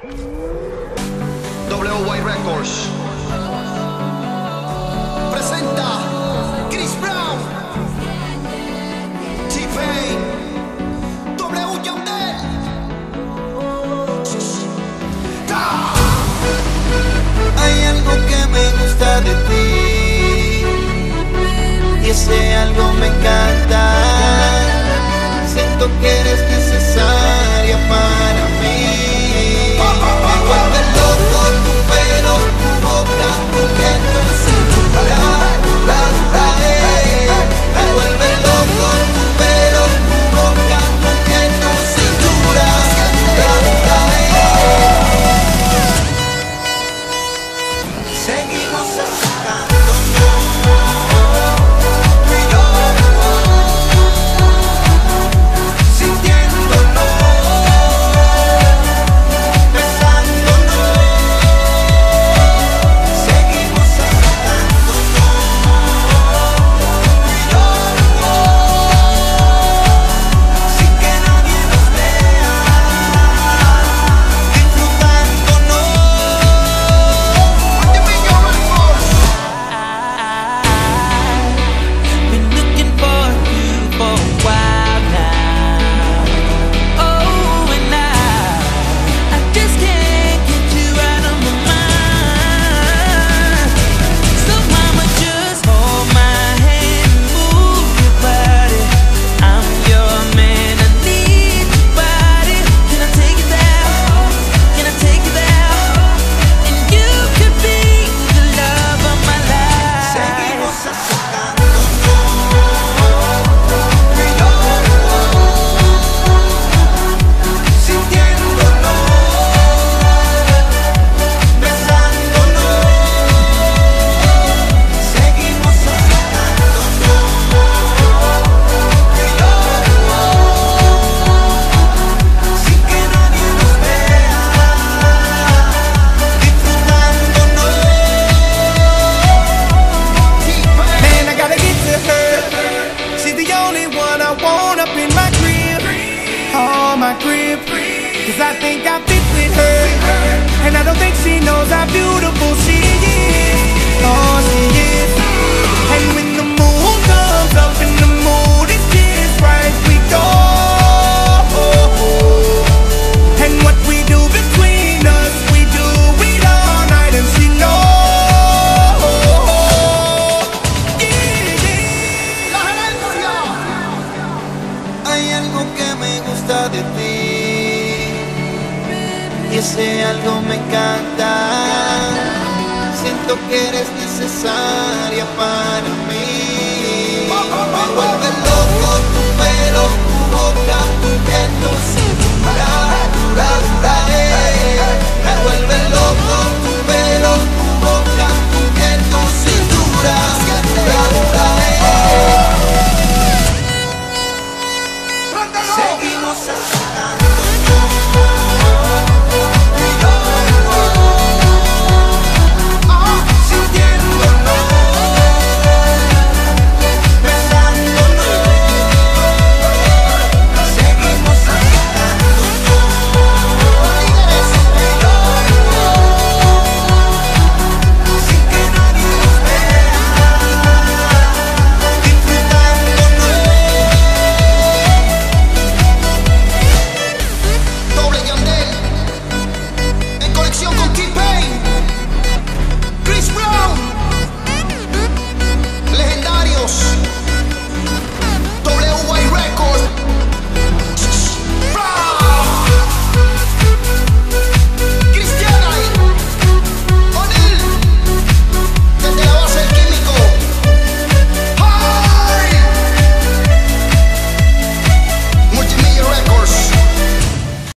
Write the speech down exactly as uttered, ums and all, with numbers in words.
W Y Records presenta Chris Brown, T-Pain, W Yandel. Hay algo que me gusta de ti y ese algo me encanta. Siento que eres necesaria para mí. Me vuelve loco tu pelo, tu boca, tu gesto en cintura. La, la, eh. Me vuelve loco tu pelo, tu boca, tu gesto en cintura. La, la, eh. Seguimos acercándonos, tú y yo, sintiéndonos, besándonos. Seguimos acercándonos, tú y yo, sin que nadie nos vea, disfrutándonos. Been looking for you for a while now. Oh, and I, I just can't get you out of my mind. So mama, just hold my hand and move your body. I'm your man, I need your body. Can I take you there? Can I take you there? And you could be the love of my life. Seguimos acercándonos, tú y yo, sintiéndonos, besándonos. Seguimos acercándonos, tú y yo, sin que nadie nos vea, disfrutándonos. Man, I gotta get to her. She's the only one I want up in my crib. Oh, my crib. Cause I think I fit with her. And I don't think she knows how beautiful she is. Oh, she is. And when the moon comes up and the mood is just right, we go. And what we do between us, we do it all night, and she knows. Yeah, yeah. La gerencia. Hay algo que me gusta de ti y ese algo me encanta. Siento que eres necesaria para mí. Me vuelve loco tu pelo, tu boca,